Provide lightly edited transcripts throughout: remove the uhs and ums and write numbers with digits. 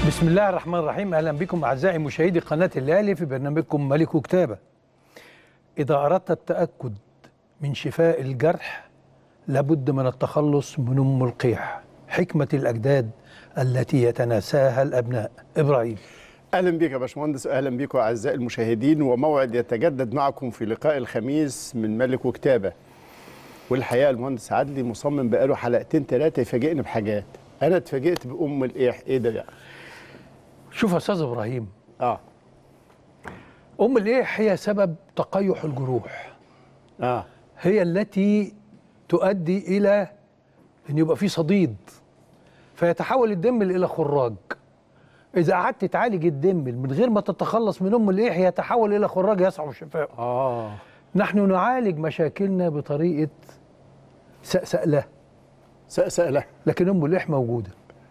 بسم الله الرحمن الرحيم. أهلا بكم أعزائي مشاهدي قناة الأهلي في برنامجكم ملك كتابة. إذا أردت التأكد من شفاء الجرح لابد من التخلص من أم القيح، حكمة الأجداد التي يتناساها الأبناء. إبراهيم، أهلا بك يا باشمهندس، أهلا بكم أعزائي المشاهدين، وموعد يتجدد معكم في لقاء الخميس من ملك وكتابة. والحقيقة المهندس عدلي مصمم بقاله حلقتين ثلاثة يفاجئني بحاجات. أنا اتفاجئت بأم القيح. إيه ده بقى؟ شوف يا أستاذ إبراهيم، أم القيح هي سبب تقيح الجروح. هي التي تؤدي إلى أن يبقى في صديد فيتحول الدم إلى خراج. إذا قعدت تعالج الدم من غير ما تتخلص من أم القيح يتحول إلى خراج يصعب شفاؤه. نحن نعالج مشاكلنا بطريقة سأسأله، لكن أم القيح موجودة.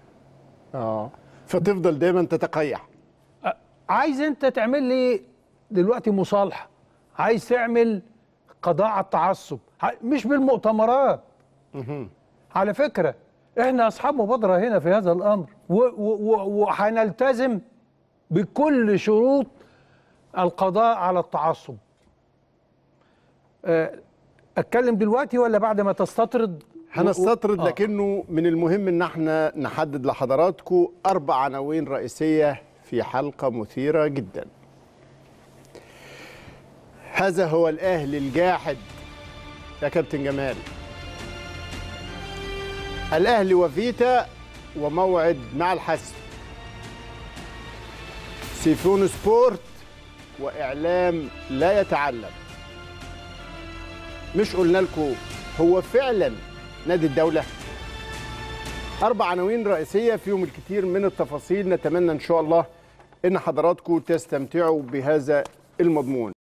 فتفضل دايما تتقيح. عايز أنت تعمل لي دلوقتي مصالحة، عايز تعمل قضاء على التعصب، مش بالمؤتمرات. على فكرة احنا أصحاب مبادرة هنا في هذا الأمر، وهنلتزم بكل شروط القضاء على التعصب. أتكلم دلوقتي ولا بعد ما تستطرد؟ هنستطرد، لكنه من المهم ان احنا نحدد لحضراتكم 4 عناوين رئيسية في حلقة مثيرة جدا. هذا هو الأهلي الجاحد يا كابتن جمال. الأهلي وفيتا وموعد مع الحسم. سيفون سبورت وإعلام لا يتعلم. مش قلنا لكم هو فعلا نادي الدولة؟ 4 عناوين رئيسية فيهم الكثير من التفاصيل. نتمنى إن شاء الله إن حضراتكم تستمتعوا بهذا المضمون.